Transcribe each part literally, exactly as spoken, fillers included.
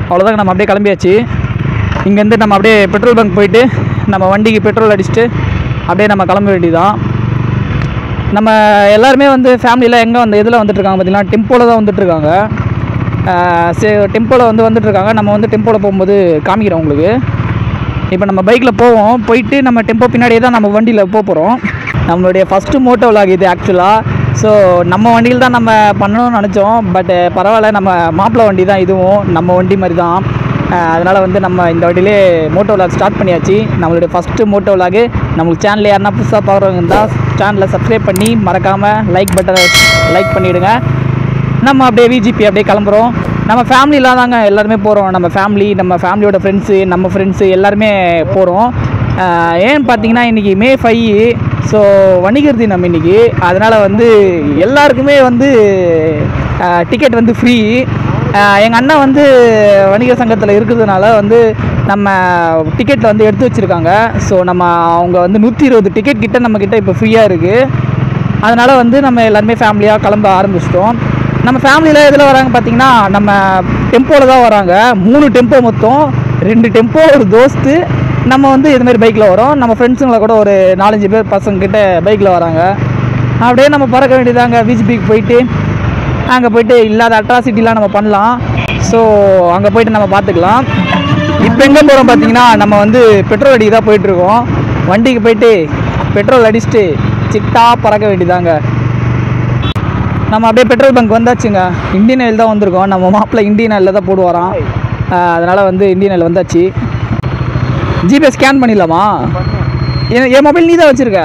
அவ்வளோதாங்க, நம்ம அப்படியே கிளம்பியாச்சு. இங்கேருந்து நம்ம அப்படியே பெட்ரோல் பங்க் போயிட்டு நம்ம வண்டிக்கு பெட்ரோல் அடிச்சுட்டு அப்படியே நம்ம கிளம்ப வேண்டியதான். நம்ம எல்லாருமே வந்து ஃபேமிலியில் எங்கே வந்து எதில் வந்துட்டுருக்காங்க பார்த்தீங்கன்னா, டெம்போவில் தான் வந்துட்டுருக்காங்க. சே டெம்போவில் வந்து வந்துட்டுருக்காங்க. நம்ம வந்து டெம்போவில் போகும்போது காமிக்கிறோம் உங்களுக்கு. இப்போ நம்ம பைக்கில் போவோம். போயிட்டு நம்ம டெம்போ பின்னாடியே தான் நம்ம வண்டியில் போக போகிறோம். நம்மளுடைய ஃபஸ்ட்டு மோட்டோ விலாக் இது ஆக்சுவலாக. ஸோ நம்ம வண்டியில் தான் நம்ம பண்ணணும்னு நினச்சோம். பட் பரவாயில்ல, நம்ம மாப்பிள்ளை வண்டி தான் இதுவும், நம்ம வண்டி மாதிரி தான். அதனால் வந்து நம்ம இந்த வண்டியிலே மோட்டோ விலாக் ஸ்டார்ட் பண்ணியாச்சு. நம்மளுடைய ஃபஸ்ட்டு மோட்டோ விலாகு. நம்மளுக்கு சேனலில் யாருன்னா புதுசாக பார்க்குறவங்க இருந்தால் சேனலை சப்ஸ்கிரைப் பண்ணி மறக்காமல் லைக் பட்டனை லைக் பண்ணிவிடுங்க. நம்ம அப்படியே விஜிபி அப்படியே கிளம்புறோம். நம்ம ஃபேமிலிலாம் தாங்க எல்லாருமே போகிறோம். நம்ம ஃபேமிலி, நம்ம ஃபேமிலியோட ஃப்ரெண்ட்ஸு, நம்ம ஃப்ரெண்ட்ஸு எல்லாருமே போகிறோம். ஏன்னு பார்த்தீங்கன்னா இன்றைக்கி மே ஃபைவ், ஸோ வணிகர் தினம் இன்றைக்கி. அதனால் வந்து எல்லாருக்குமே வந்து டிக்கெட் வந்து ஃப்ரீ. எங்கள் அண்ணன் வந்து வணிகர் சங்கத்தில் இருக்கிறதுனால வந்து நம்ம டிக்கெட்டில் வந்து எடுத்து வச்சுருக்காங்க. ஸோ நம்ம அவங்க வந்து நூற்றி இருபது டிக்கெட் கிட்ட நம்மக்கிட்ட இப்போ ஃப்ரீயாக இருக்குது. அதனால் வந்து நம்ம எல்லாருமே ஃபேமிலியாக கிளம்ப ஆரம்பிச்சிட்டோம். நம்ம ஃபேமிலியில் எதில் வராங்க பார்த்தீங்கன்னா, நம்ம டெம்போவில் தான் வராங்க. மூணு டெம்போ மொத்தம், ரெண்டு டெம்போ ஒரு தோஸ்து. நம்ம வந்து இதுமாரி பைக்கில் வரோம். நம்ம ஃப்ரெண்ட்ஸுங்களை கூட ஒரு நாலஞ்சு பேர் பசங்கக்கிட்ட பைக்கில் வராங்க. அப்படியே நம்ம பறக்க வேண்டியதாங்க. விஜிபிக்கு போயிட்டு அங்கே போய்ட்டு இல்லாத அட்ராசிட்டிலாம் நம்ம பண்ணலாம். ஸோ அங்கே போய்ட்டு நம்ம பார்த்துக்கலாம். இப்போ எங்கே போகிறோம் பார்த்தீங்கன்னா, நம்ம வந்து பெட்ரோல் அடிக்க தான் போயிட்டுருக்கோம். வண்டிக்கு போய்ட்டு பெட்ரோல் அடிச்சுட்டு சிட்டா பறக்க வேண்டியதாங்க. நம்ம அப்படியே பெட்ரோல் பங்க் வந்தாச்சுங்க. இந்தியன் ஆயில் தான் வந்திருக்கோம். நம்ம மாப்பிள்ளை இந்தியன் ஆயிலில் தான் போடுவாராம். அதனால் வந்து இந்தியன் ஆயில் வந்தாச்சு. ஜிபே ஸ்கேன் பண்ணிடலாமா? என் மொபைல் நீ தான் வச்சுருக்க?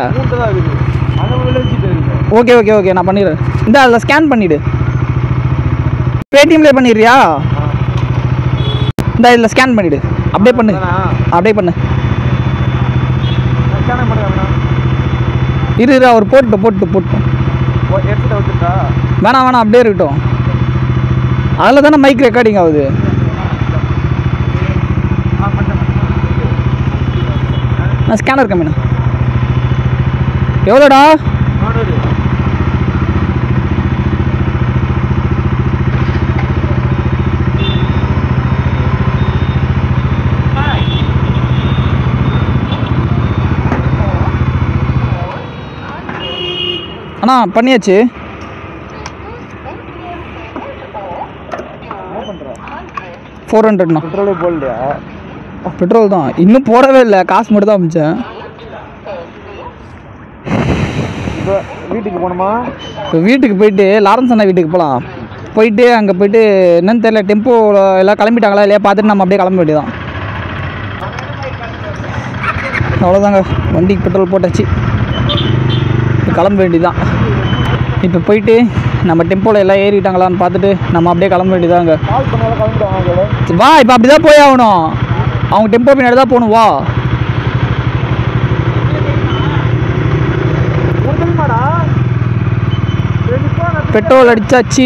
ஓகே ஓகே ஓகே நான் பண்ணிடுறேன். இந்த அதில் ஸ்கேன் பண்ணிவிடு. பேடிஎம்லேயே பண்ணிடுறியா? இந்த இதில் ஸ்கேன் பண்ணிவிடு. அப்படியே பண்ணு, அப்படியே பண்ணு. இரு இரு அவர் போட்டு போட்டு போட்டு வேணாம் வேணாம் அப்படியே இருக்கட்டும். அதில் தானே மைக் ரெக்கார்டிங் ஆகுது. நான் ஸ்கேனர் கம்மிண்ணா. எவ்வளோடா? அண்ணா பண்ணியாச்சு. ஃபோர் ஹண்ட்ரட்ண்ணா. பெட்ரோலே போடலையா? பெட்ரோல் தான் இன்னும் போடவே இல்லை. காசு மட்டும் தான் அமிச்சேன். இப்போ வீட்டுக்கு போகணுமா? இப்போ வீட்டுக்கு போயிட்டு லாரன்ஸ் அண்ணா வீட்டுக்கு போகலாம். போயிட்டு அங்கே போயிட்டு என்னன்னு தெரியல, டெம்போ எல்லாம் கிளம்பிட்டாங்களா இல்லையா பார்த்துட்டு நம்ம அப்படியே கிளம்ப வேண்டியதான். அவ்வளோதாங்க, வண்டிக்கு பெட்ரோல் போட்டாச்சு, கிளம்ப வேண்டியதான். இப்போ போயிட்டு நம்ம டெம்போவில் எல்லாம் ஏறிட்டாங்களான்னு பார்த்துட்டு நம்ம அப்படியே கிளம்ப வேண்டியதாங்க. வா, இப்போ அப்படி தான் போய் ஆகணும். அவங்க டெம்போ பின்னாடி தான் போகணும். வா. பெட்ரோல் அடிச்சாச்சு.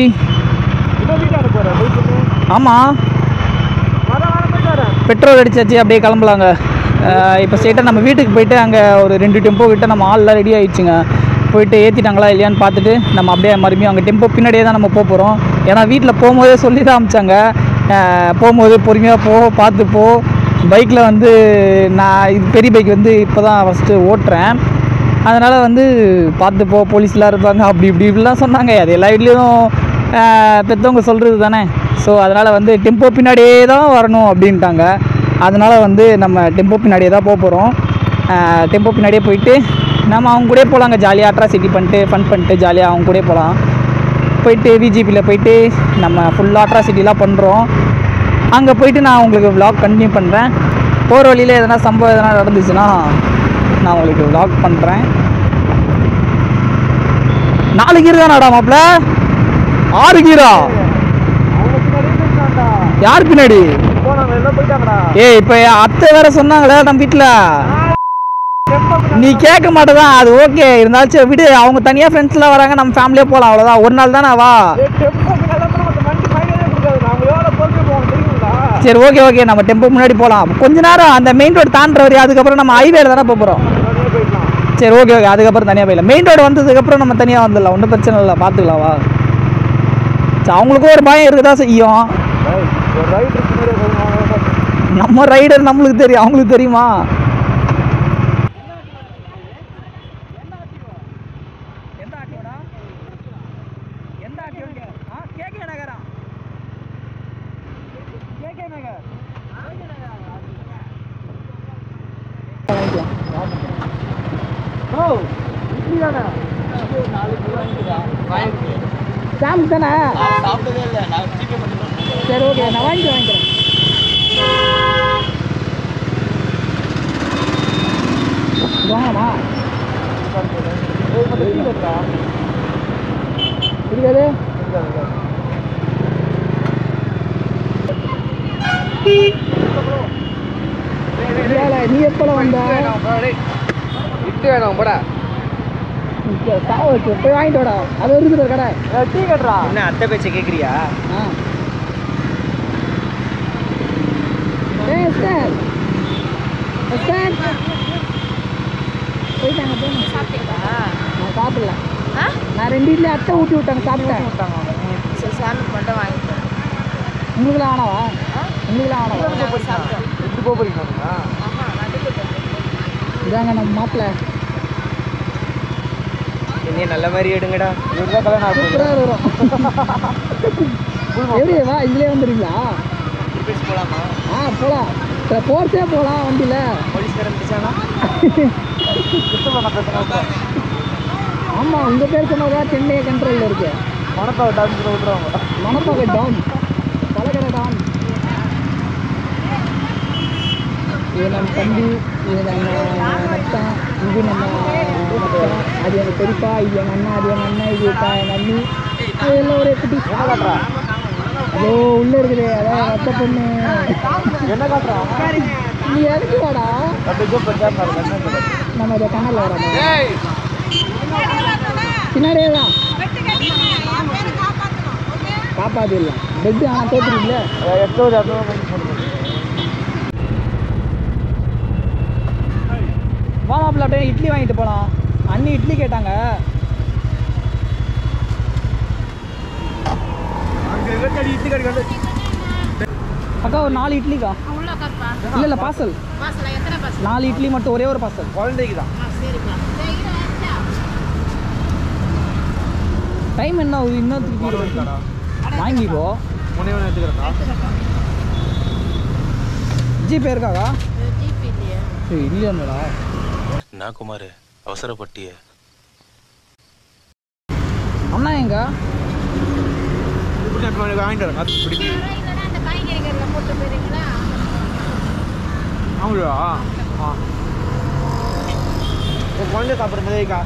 ஆமாம், பெட்ரோல் அடிச்சாச்சு. அப்படியே கிளம்பலாங்க. இப்போ ஸ்ட்ரெயிட்டாக நம்ம வீட்டுக்கு போயிட்டு அங்கே ஒரு ரெண்டு டெம்போ கிட்ட நம்ம ஆள்லாம் ரெடி ஆகிடுச்சுங்க. போயிட்டு ஏற்றிட்டாங்களா இல்லையான்னு பார்த்துட்டு நம்ம அப்படியே மறுபடியும் அங்கே டெம்போ பின்னாடியே தான் நம்ம போக போகிறோம். ஏன்னா வீட்டில் போகும்போதே சொல்லி தான் அமிச்சாங்க, போகும்போது பொறுமையாக போ, பார்த்து போ. பைக்கில் வந்து நான் இது பெரிய பைக் வந்து இப்போ தான் ஃபஸ்ட்டு ஓட்டுறேன். அதனால் வந்து பார்த்து போ, போலீஸ்லாம் இருப்பாங்க, அப்படி இப்படி இப்படிலாம் சொன்னாங்க. அது எல்லா வீட்லேயும் பெற்றவங்க சொல்கிறது தானே. ஸோ அதனால் வந்து டெம்போ பின்னாடியே தான் வரணும் அப்படின்ட்டாங்க. அதனால் வந்து நம்ம டெம்போ பின்னாடியே தான் போக போகிறோம். டெம்போ பின்னாடியே போயிட்டு நம்ம அவங்க கூட போகலாங்க. ஜாலியாக அட்ராசிட்டி பண்ணிட்டு ஃபன் பண்ணிட்டு ஜாலியாக அவங்க கூட போகலாம். போயிட்டு விஜிபியில் போயிட்டு நம்ம ஃபுல்லாக அட்ராசிட்டிலாம் பண்ணுறோம். அங்கே போயிட்டு நான் உங்களுக்கு விலாக் கண்டினியூ பண்ணுறேன். போகிற வழியில் எதனா சம்பவம் எதனா நடந்துச்சுன்னா நான் உங்களுக்கு விலாக் பண்ணுறேன். நாலு கீர் தானாடா மாப்பிள்ள? ஆறு கீரா? யார் பின்னாடி? ஏ இப்போ அத்தை வேற சொன்னாங்களே நம்ம வீட்டில், நீ கேட்க மாட்டேதான். அது ஓகே இருந்தாலும் விடு. அவங்க தனியாக ஃப்ரெண்ட்ஸ்லாம் வராங்க, நம்ம ஃபேமிலியாக போகலாம். அவ்வளோதான், ஒரு நாள் தானே. வா. சரி ஓகே ஓகே நம்ம டெம்போ முன்னாடி போகலாம். கொஞ்ச நேரம் அந்த மெயின் ரோடு தாண்டுற வரையும், அதுக்கப்புறம் நம்ம ஹைவேல தானே போக போகிறோம். சரி ஓகே ஓகே அதுக்கப்புறம் தனியாக போயிடலாம். மெயின் ரோடு வந்ததுக்கப்புறம் நம்ம தனியாக வந்துடலாம், ஒன்றும் பிரச்சனை இல்லை, பார்த்துக்கலாம். வா. சரி அவங்களுக்கும் ஒரு பயம் இருக்குதான் செய்யும். நம்ம ரைடர் நம்மளுக்கு தெரியும், அவங்களுக்கு தெரியுமா? சாம் தானே? சரி ஓகே, நான் வாங்கி வாங்கிக்கிறேன். வாங்கம்மா இருக்காது. நீ எப்போ வந்த? இட்டு வேணும் போட போய் வாங்கிட்டு வாடா. அது இருக்குது கடை. டீ கட்டுறா என்ன அத்தை பேச்சை கேட்குறியா? ஆ போயிட்டாங்க. சாப்பிட்டீங்களா? நான் சாப்பிடல. நான் ரெண்டு இட்லி அத்தை ஊட்டி விட்டாங்க, சாப்பிட்டேன். சரி சாமி மட்டும் வாங்கிட்டேன். உங்களுக்குலாம் ஆனவா? உங்களுக்குலாம் ஆனவா? எப்படி போக போறீங்களா? இதாங்க நம்ம மாப்பிள்ள. என்ன நல்ல மாதிரி எடுங்கடா. சூப்பராக வரும். எப்படி வா இதுலேயே வந்துடுங்களா? போகலாமா? ஆ போகலாம். போர்ஸே போகலாம் வண்டியில். போலீஸ்கார இருந்துச்சானா? ஆமாம், உங்கள் பேர் சொன்னதான் சென்னை கண்ட்ரோலில் இருக்கு. மணப்பாக டான் விட்டுருவாங்க. மணப்பாக டான், பலகடை டான். இது நம்ம தம்பி, இது நம்ம மச்சான், இது நம்ம மச்சான், அது எங்கள் பெரியப்பா, இது எங்கள் அண்ணா, அது எங்கள் அண்ணன், இது எங்கள் அண்ணி, அது எல்லாம் ஒரே குட்டி. என்ன காட்டுறா? அதோ உள்ளே இருக்குது, அதான் அத்தை பொண்ணு. என்ன காட்டுறா? நீ எதுக்கு வாடா? நம்ம இதை கனலில் வரோம். பின்னாடியே தான் காப்பாற்றிடலாம். பெட்டு ஆனால் தோற்றுறீங்களே. வா மாப்பிள்ள, அப்படியே இட்லி வாங்கிட்டு போகலாம். அண்ணி இட்லி கேட்டாங்க. அக்கா ஒரு நாலு இட்லிக்கா. இல்லை இல்லை பார்சல். நாலு இட்லி மட்டும், ஒரே ஒரு பார்சல். குழந்தைக்கு தான். டைம் என்ன ஆகுது? இன்னும் வாங்கிக்கோ. ஜிபே இருக்காக்கா? இல்லையா மேடா? நான் குமார் அவசரப்பட்டிய அண்ணா எங்க? வாங்கிட்டு வரேன். குழந்தை சாப்பிட்ற மாதிரிக்கா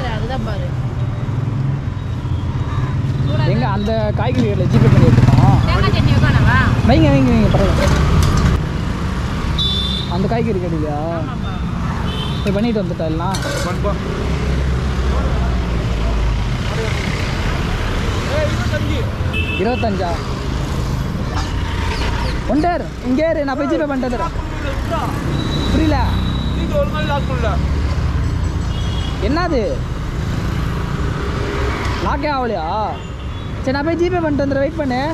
எங்க அந்த காய்கறி கடையில் ஜிபே பண்ணி வச்சுருக்கோம். வைங்க வைங்க வைங்க பரவாயில்ல. அந்த காய்கறி கடையிலையா? இப்போ பண்ணிட்டு வந்துட்டா எல்லாம். இருபத்தஞ்சா? ஒண்டர் இங்கே நான் போய் ஜிபே பண்ணிட்டு தரேன். புரியல என்னது? லாக்கே ஆகலையா? சரி நான் போய் ஜிபே பண்ணிட்டு வந்துடுறேன், வெயிட் பண்ணு.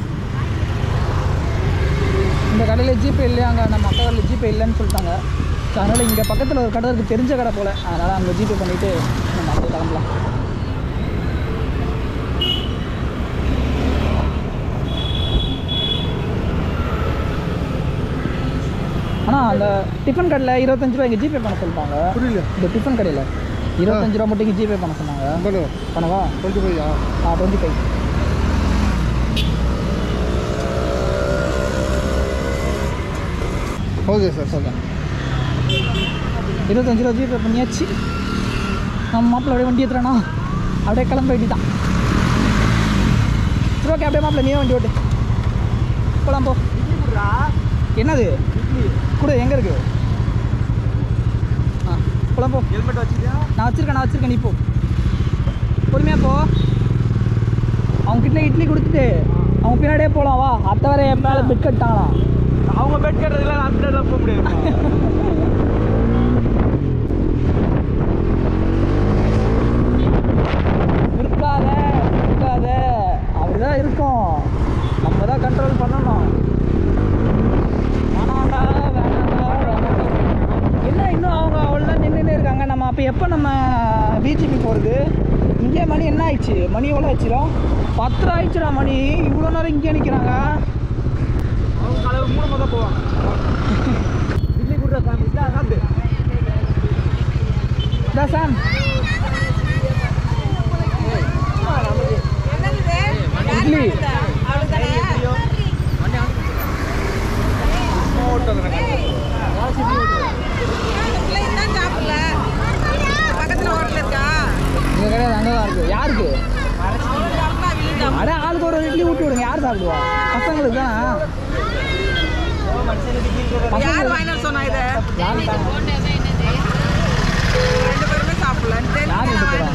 இந்த கடையில் ஜிபே இல்லையாங்க, நம்ம அக்கா கடையில் ஜிபே இல்லைன்னு சொல்லிட்டாங்க. ஸோ அதனால் இங்கே பக்கத்தில் ஒரு கடை இருக்குது, தெரிஞ்ச கடை போல். அதனால் அங்கே ஜிபே பண்ணிவிட்டு நம்ம அப்படியே கிளம்பலாம். ஆனால் அந்த டிஃபன் கடையில் இருபத்தஞ்சு ரூபா இங்கே ஜிபே பண்ண சொல்லிட்டாங்க. புரியல. இந்த டிஃபன் கடையில் இருபத்தஞ்சு ரூபா மட்டும் இங்கே ஜிபே பண்ண சொன்னாங்க. பண்ணவா? டுவெண்ட்டி ஃபைவா? ஆ twenty five. Okay sir. Okay, இருபத்தஞ்சு ரூபா ஜிபே பண்ணியாச்சு. நம்ம மாப்பிள்ள அப்படியே வண்டி ஏற்றுறானா, அப்படியே கிளம்ப வேண்டிதான். சரி ஓகே, அப்படியே மாப்பிள்ள நீயே வண்டி ஓட்டு போகலாம். போ. என்னது கூட எங்கே இருக்குது? ஆ போகலாம். போ. ஹெல்மெட் வச்சுருக்கியா? நான் வச்சுருக்கேன் நான் வச்சுருக்கேன் நீ போ. பொறுமையாக போ. அவங்ககிட்ட இட்லி கொடுத்துட்டு அவங்க பின்னாடியே போகலாம். வா. அத்தை வரை என் மேலே பெட் கட்டாங்களாம். அவங்க பெட் கட்டுறதுல நான் பின்னாடி போக முடியாது. இருக்காத இருக்காத அப்படிதான் இருக்கும். நம்ம தான் கண்ட்ரோல் பண்ணணும். மணி எவ்வளோ ஆயிடுச்சுடா? பத்து ஆயிடுச்சுடா மணி. இவ்வளோ நேரம் இங்கே நிற்கிறாங்க. அவங்க காலையில் மூணு மொதல் போவாங்க. இட்லி கொடுத்தா சாமி இல்லை சாப்பிட்டு இதா சாம் இட்லி இங்கே கிடையாது, அங்கே தான் இருக்குது. யாருக்கு? அதான் ஆளுக்கு ஒரு இட்லி ஊட்டி விடுங்க. யார் சாப்பிடுவா? பசங்களுக்கு தான். யார் வாங்கிட்டு சொன்னா இதை? யாரு தான்? ரெண்டு பேருமே சாப்பிடலாம். யார் வீட்டு போகிறா?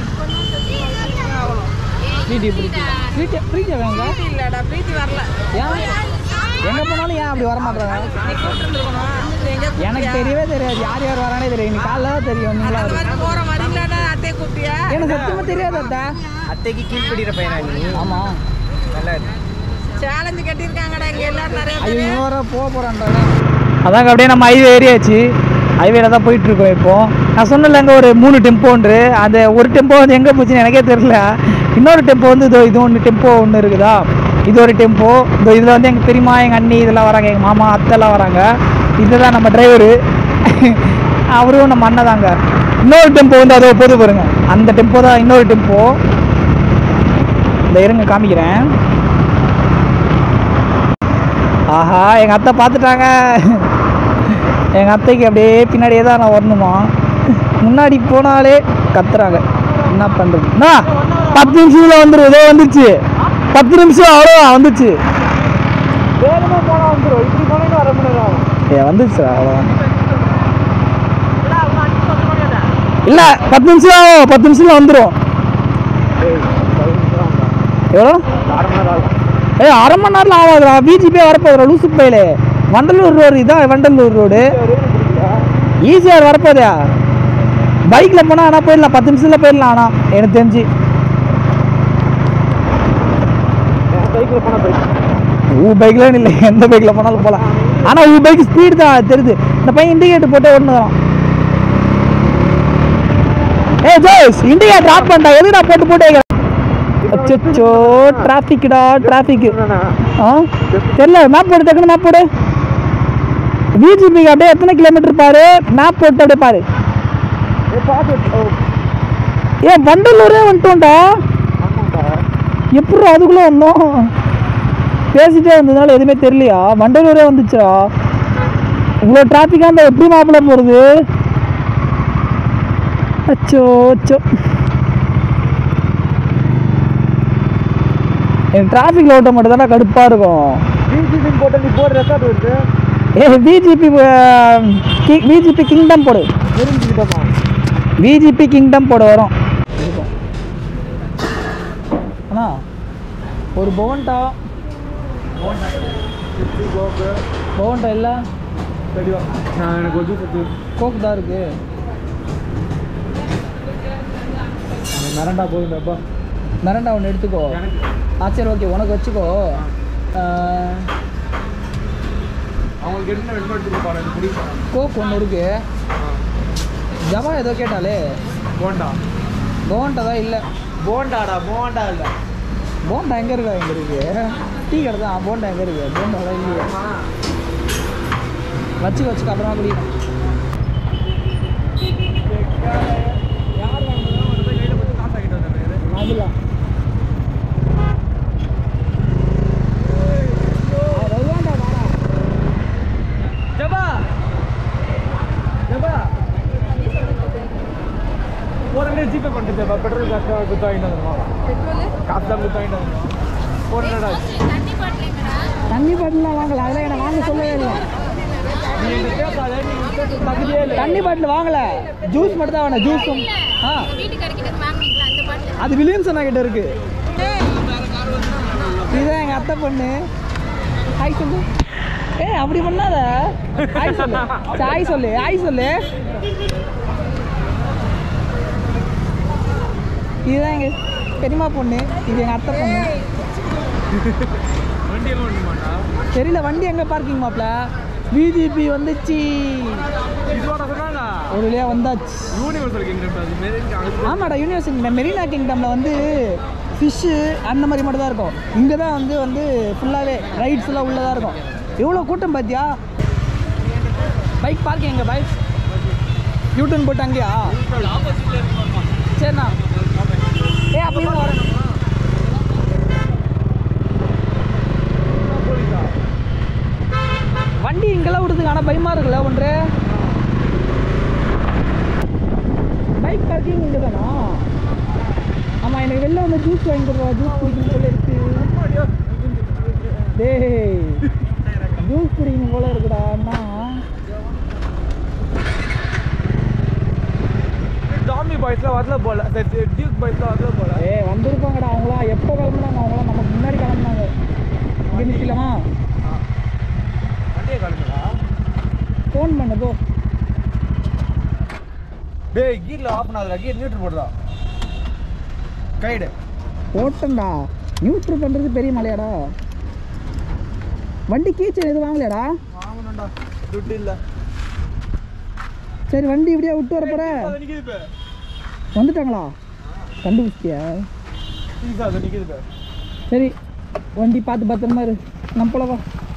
ஸ்வீட்டி பிடிச்சி ஸ்வீட்டி பிரீத்தி வேங்க. இல்லடா, பிரீத்தி வரல. ஏன் எங்கே போனாலும் ஏன் அப்படி வர மாட்டாங்க? நீ கூப்பிட்டுருக்கணும். எங்க எனக்கு தெரியவே தெரியாது. யார் யார் வரானே தெரியும். இன்னைக்கு காலைல தான் தெரியும். நீங்களா போற மாதிரி இல்லடா, அத்தையை கூப்பிட்டியா? எனக்கு சத்தியமாக தெரியாது அத்தா. அத்தைக்கு கீழ்படுகிற பையனா நீ? ஆமாம். நல்லா இருக்கு. சேலஞ்சு கட்டியிருக்காங்கடா இங்க எல்லாரும் நிறைய ஐயோ பேர். இன்னொரு போக போகிறான்றாங்க. அதாங்க அப்படியே நம்ம ஹைவே ஏரியாச்சு. ஹைவேல தான் போயிட்டுருக்கோம். இப்போது நான் சொன்னல அங்கே ஒரு மூணு டெம்போன்று. அந்த ஒரு டெம்போ வந்து எங்கே போச்சுன்னு எனக்கே தெரியல. இன்னொரு டெம்போ வந்து இதோ இது ஒன்று டெம்போ ஒன்று இருக்குதா, இது ஒரு டெம்போ. இதோ இதில் வந்து எங்கள் பெரியம்மா எங்கள் அண்ணி இதெல்லாம் வராங்க, எங்கள் மாமா அத்தைலாம் வராங்க. இதுதான் நம்ம டிரைவரு, அவரும் நம்ம அண்ணன் தாங்க. இன்னொரு டெம்போ வந்து அதோ போது பாருங்க, அந்த டெம்போ தான் இன்னொரு டெம்போ. இந்த இருங்க காமிக்கிறேன். ஆஹா எங்கள் அத்தை பார்த்துட்டாங்க. எங்கள் அத்தைக்கு அப்படியே பின்னாடியே தான் நான் வரணுமா. முன்னாடி போனாலே கத்துறாங்க. என்ன பண்ணுறது? அண்ணா பத்து நிமிஷத்தில் வந்துடும். ஏதோ வந்துச்சு. பத்து நிமிஷம் அவ்வளோ வந்துச்சு. வேகமாக போனால் வந்துடும். இப்படி போனால் வர முடியாது. ஏ வந்துச்சு அவ்வளோ. இல்லை பத்து நிமிஷம் ஆகும். பத்து நிமிஷத்தில் வந்துடும். எவ்வளோ? ஏ அரை மணி நேரத்தில் ஆகாதுடா. பிஜிபே வரப்போகுதுடா லூசு பையிலே. வண்டலூர் ரோடு இதான், வண்டலூர் ரோடு ஈஸியாக வரப்போதா. பைக்கில் போனால் ஆனால் போயிடலாம், பத்து நிமிஷத்தில் போயிடலாம். ஆனால் எனக்கு தெரிஞ்சு பைக்கில் போனால் பைக் ஊ பைக்கில் இல்லை, எந்த பைக்கில் போனாலும் போகலாம். ஆனால் ஊ பைக் ஸ்பீடு தான் தெரியுது. இந்த பையன் இண்டிகேட்டர் போட்டு ஒன்று தான். ஏ ஜோஸ் இண்டிகேட்டர் ஆஃப் பண்ணிட்டா. எதுடா போட்டு போட்டு அச்சோ டிராஃபிக்டா டிராஃபிக்கு. ஆ தெரியல. மேப் போட்டு டக்குன்னு மேப் போடு. பிஜிபிக்கு அப்படியே எத்தனை கிலோமீட்டர் பாரு. மேப் போட்டு அப்படியே பாரு. ஏன் வண்டலூரே வந்துட்டோம்டா. எப்படி அதுக்குள்ளே வந்தோம்? பேசிட்டே வந்ததுனால எதுவுமே தெரியலையா? வண்டலூரே வந்துச்சா? இவ்வளோ டிராஃபிக்காக இருந்தால் எப்படி மாப்பிள்ள போகிறது? அச்சோ அச்சோ. என் டிராஃபிக்கில் ஓட்ட மட்டும் தானே கடுப்பாக இருக்கும். பிஜிபி போட்டு நீ போடுற ரெக்கார்ட் வருது. ஏ பிஜிபி பிஜிபி கிங்டம் போடு. தெரிஞ்சுக்கிட்டோமா? பிஜிபி கிங்டம் போட வரும். அண்ணா ஒரு போண்டா போண்டா இல்லை சரிவா நான் எனக்கு ஒரு பத்து கோக் தான் இருக்கு. மிரண்டா போதுண்டாப்பா. மிரண்டா ஒன்று எடுத்துக்கோ. ஆ சரி ஓகே உனக்கு வச்சுக்கோ. அவங்களுக்கு என்ன வெண்மை எடுத்துருப்பாரு எனக்கு பிடிக்கும். கோக் ஒன்று இருக்கு. ஜபா ஏதோ கேட்டாலே போண்டா போண்டா தான் இல்லை. போண்டாடா போண்டா இல்லை. போண்டா எங்கே இருக்கா? எங்கே இருக்கு? டீ கடை தான். போண்டா எங்கே இருக்கு? போண்டா தான் இல்லையா? வச்சுக்க வச்சுக்க அப்புறமா குடிக்கணும். யார் வாங்கினா ஒரு போய் கையில் போட்டு காசு ஆகிட்டு வந்தேன். அதுலாம் ஜபா ஜபா ஒரு ஜிபே பண்ணிட்டு பெட்ரோல் காசு கொடுத்து வாங்கிட்டு வந்துடுமா? காசு தான் கொடுத்து வாங்கிட்டு வந்துடுமா? ஒரு என்னடா தண்ணி பாட்டிலாம் வாங்கல. அதெல்லாம் எனக்கு வாங்க சொல்லவே இல்லை. நீ இந்த பேசாத, நீ பேச தகுதியே இல்லை. தண்ணி பாட்டில் வாங்கல, ஜூஸ் மட்டும் தான் வேணும். ஜூஸும் ஆ அது வில்லியம்சன் கிட்ட இருக்கு. இதுதான் எங்கள் அத்தை பொண்ணு. ஹாய் சொல்லு. ஏ அப்படி பண்ணாத. ஹாய் சொல்லு. ஹாய் சொல்லு. ஹாய் சொல்லு. இதுதான் எங்கள் பெரியம்மா பொண்ணு. இது எங்கள் அத்தை பொண்ணு. வண்டி எல்லாம் ஒண்ணுமாண்டா? தெரியல வண்டி எங்கே பார்க்கிங் மாப்ள. பிஜிபி வந்துச்சு. இதோட சொன்னாங்க ஒரு வழியாக வந்தாச்சு. யூனிவர்சல் கிங்டம் அது மெரினா. ஆமாடா யூனிவர்சிட்டி மெரினா கிங்டமில் வந்து ஃபிஷ்ஷு அந்த மாதிரி மட்டும் தான் இருக்கும். இங்கே தான் வந்து வந்து ஃபுல்லாகவே ரைட்ஸ்லாம் உள்ளதாக இருக்கும். எவ்வளோ கூட்டம் பார்த்தியா? பைக் பார்க்கிங் எங்கே பைக் யூட்டன் போட்டு அங்கேயா? சரிண்ணா. ஏ அப்படி தான் வரேன். வண்டி இங்கெல்லாம் விடுதுங்க, ஆனால் பயமாக இருக்குல்ல ஒன்று. பைக் பார்க்கிங் இங்கே தானா? ஆமாம், எனக்கு வெளில வந்து ஜூஸ் வாங்கி கொடுவா. ஜூஸ் குடிக்கணும் போல இருக்கு. டேய் ஜூஸ் குடிக்கணும் போல இருக்குடா அண்ணா. டாமி பாய்ஸ்லாம் வரல போல, டியூக் பாய்ஸ்லாம் வரல போல. ஏ வந்திருப்பாங்கடா அவங்களாம். எப்போ கிளம்புனாங்க? அவங்களாம் நமக்கு முன்னாடி கிளம்புனாங்க. இங்கே நிற்கலாமா? வண்டியே கிளம்புடா. ஃபோன் பண்ணு போ. டேய் கீரில் ஆஃப் பண்ணாதடா, கீர் நியூட்ரல் போடுறா. கைடு போட்டேன்டா. நியூட்ரு பண்ணுறது பெரிய மலையாடா. வண்டி கீச்சன் எதுவும் வாங்கலையாடா? வாங்கணும்டா, துட்டு இல்லை. சரி வண்டி இப்படியா விட்டு வர போற? நிற்கிது இப்போ. வந்துட்டாங்களா? கண்டுபிடிச்சியா? நிற்கிது இப்போ. சரி வண்டி பார்த்து பத்திரமா இரு. நம்ம போல வா.